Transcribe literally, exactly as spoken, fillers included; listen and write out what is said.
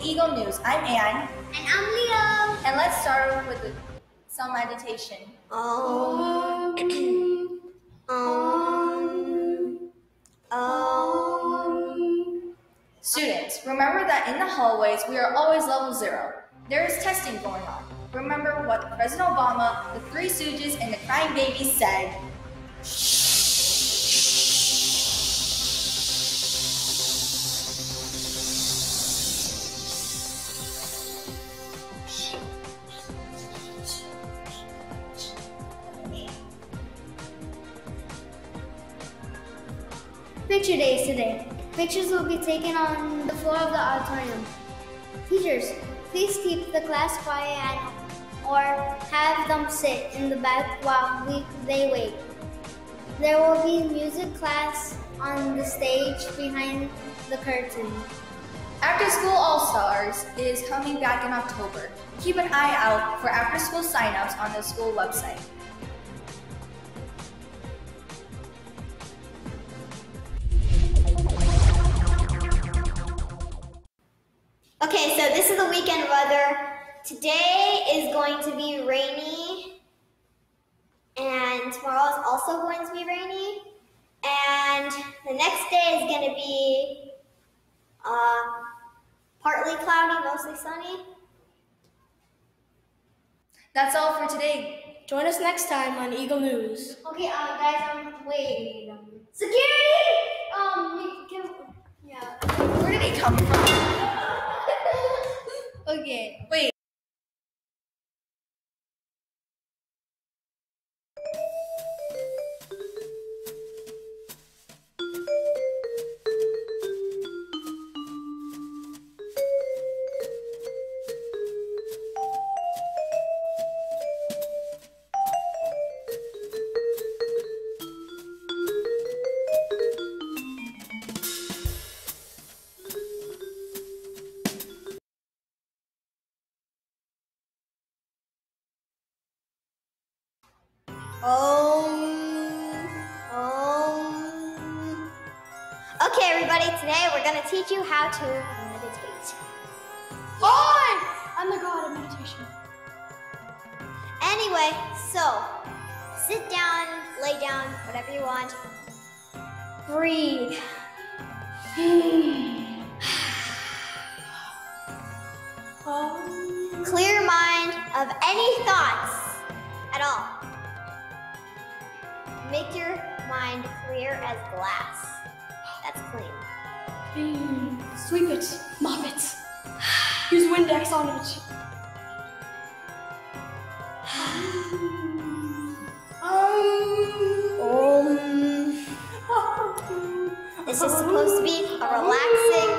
Eagle News. I'm Anne. And I'm Leo. And let's start with some meditation. Um, um, um. Students, remember that in the hallways, we are always level zero. There is testing going on. Remember what President Obama, the Three Stooges, and the Crying Babies said. Picture days today. Pictures will be taken on the floor of the auditorium. Teachers, please keep the class quiet and, or have them sit in the back while we, they wait. There will be music class on the stage behind the curtain. After School All-Stars is coming back in October. Keep an eye out for after-school sign-ups on the school website. Okay, so this is the weekend weather. Today is going to be rainy, and tomorrow is also going to be rainy, and the next day is going to be uh, partly cloudy, mostly sunny. That's all for today. Join us next time on Eagle News. Okay, uh, guys, um, wait. Um, security! Um, we can, yeah. Where did he come from? Okay. Wait. Um, um. Okay, everybody, today we're going to teach you how to meditate. On! I'm the god of meditation. Anyway, so sit down, lay down, whatever you want. Breathe. Um, Clear your mind of any thoughts at all. Make your mind clear as glass. That's clean. clean. Sweep it. Mop it. Use Windex on it. Um, this is supposed to be a relaxing